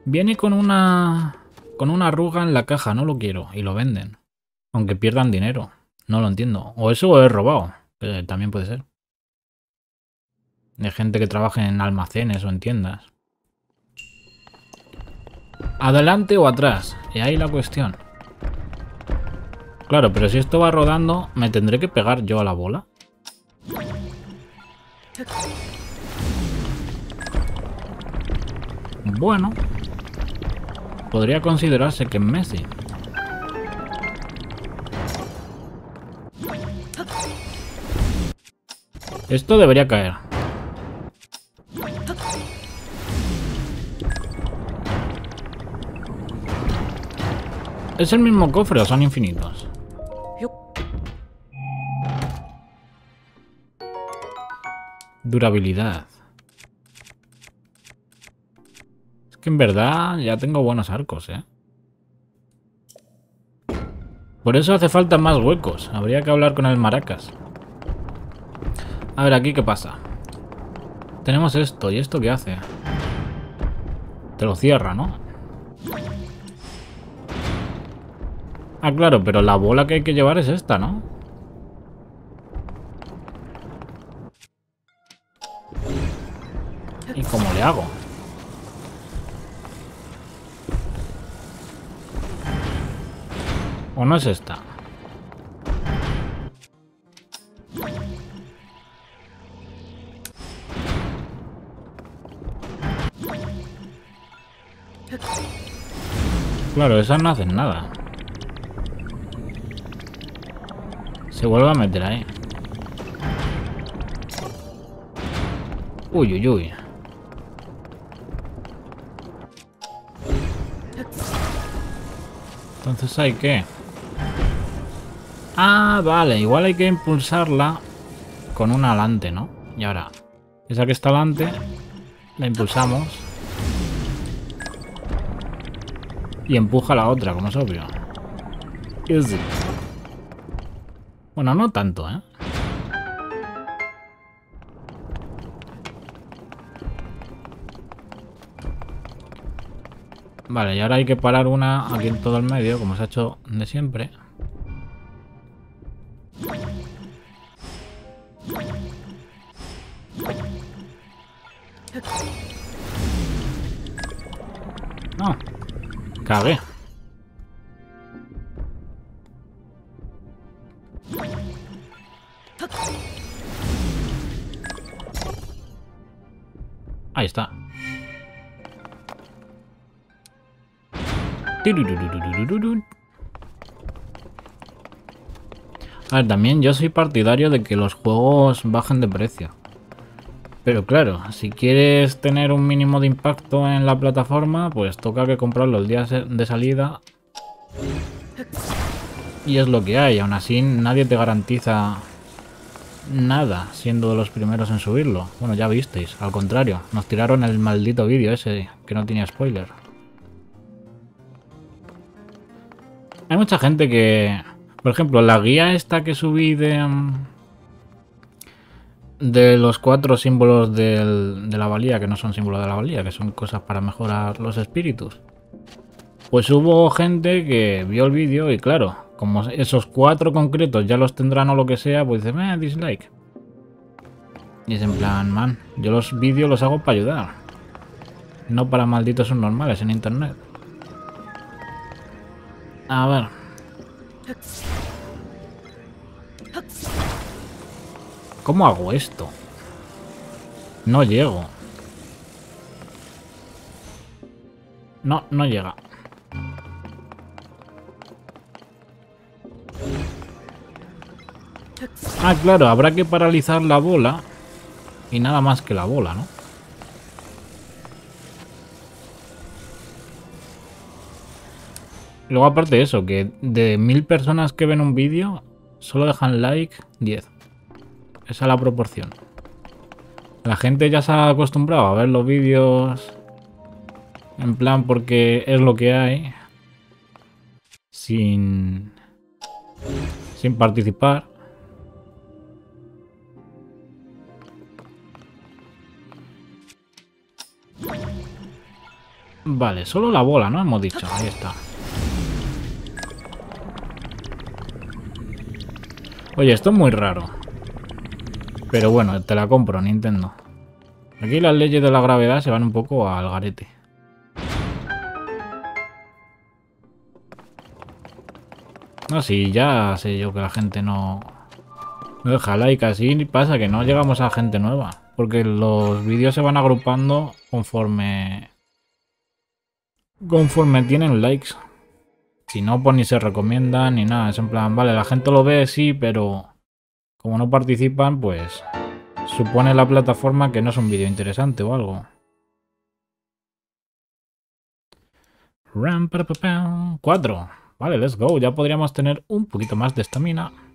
Viene con una arruga en la caja, no lo quiero. Y lo venden. Aunque pierdan dinero. No lo entiendo. O eso o he robado. Pero también puede ser. De gente que trabaja en almacenes o en tiendas. ¿Adelante o atrás? Y ahí la cuestión. Claro, pero si esto va rodando, ¿me tendré que pegar yo a la bola? Bueno. Podría considerarse que es Messi. Esto debería caer. ¿Es el mismo cofre o son infinitos? Durabilidad. Es que en verdad ya tengo buenos arcos, ¿eh? Por eso hace falta más huecos. Habría que hablar con el maracas. A ver, aquí qué pasa. Tenemos esto. ¿Y esto qué hace? Te lo cierra, ¿no? Ah, claro, pero la bola que hay que llevar es esta, ¿no? ¿Y cómo le hago? ¿O no es esta? Claro, esas no hacen nada. Se vuelve a meter ahí. Uy, uy, uy. Entonces hay que... Ah, vale. Igual hay que impulsarla con una alante, ¿no? Y ahora, esa que está alante, la impulsamos. Y empuja la otra, como es obvio. Easy. Bueno, no tanto, ¿eh? Vale, y ahora hay que parar una aquí en todo el medio, como se ha hecho de siempre. No, cagué. Ahí está. A ver, también yo soy partidario de que los juegos bajen de precio. Pero claro, si quieres tener un mínimo de impacto en la plataforma, pues toca que comprar los días de salida. Y es lo que hay, aún así nadie te garantiza nada siendo de los primeros en subirlo. Bueno, ya visteis, al contrario, nos tiraron el maldito vídeo ese que no tenía spoiler. Hay mucha gente que... Por ejemplo, la guía esta que subí de los 4 símbolos de la valía, que no son símbolos de la valía, que son cosas para mejorar los espíritus. Pues hubo gente que vio el vídeo y claro, como esos 4 concretos ya los tendrán o lo que sea, pues dice, dislike. Y es en plan, man, yo los vídeos los hago para ayudar. No para malditos subnormales en internet. A ver. ¿Cómo hago esto? No llego. No, no llega. Ah, claro, habrá que paralizar la bola. Y nada más que la bola, ¿no? Luego aparte de eso, que de 1000 personas que ven un vídeo, solo dejan like 10. Esa es la proporción. La gente ya se ha acostumbrado a ver los vídeos en plan porque es lo que hay. Sin participar. Vale, solo la bola, ¿no? Hemos dicho. Ahí está. Oye, esto es muy raro. Pero bueno, te la compro, Nintendo. Aquí las leyes de la gravedad se van un poco al garete. No, sí, ya sé yo que la gente no deja like. Así pasa que no llegamos a gente nueva. Porque los vídeos se van agrupando conforme tienen likes. Si no, pues ni se recomiendan ni nada. Es en plan, vale, la gente lo ve, sí, pero como no participan, pues supone la plataforma que no es un vídeo interesante o algo. Ram, para, 4. Vale, let's go. Ya podríamos tener un poquito más de estamina.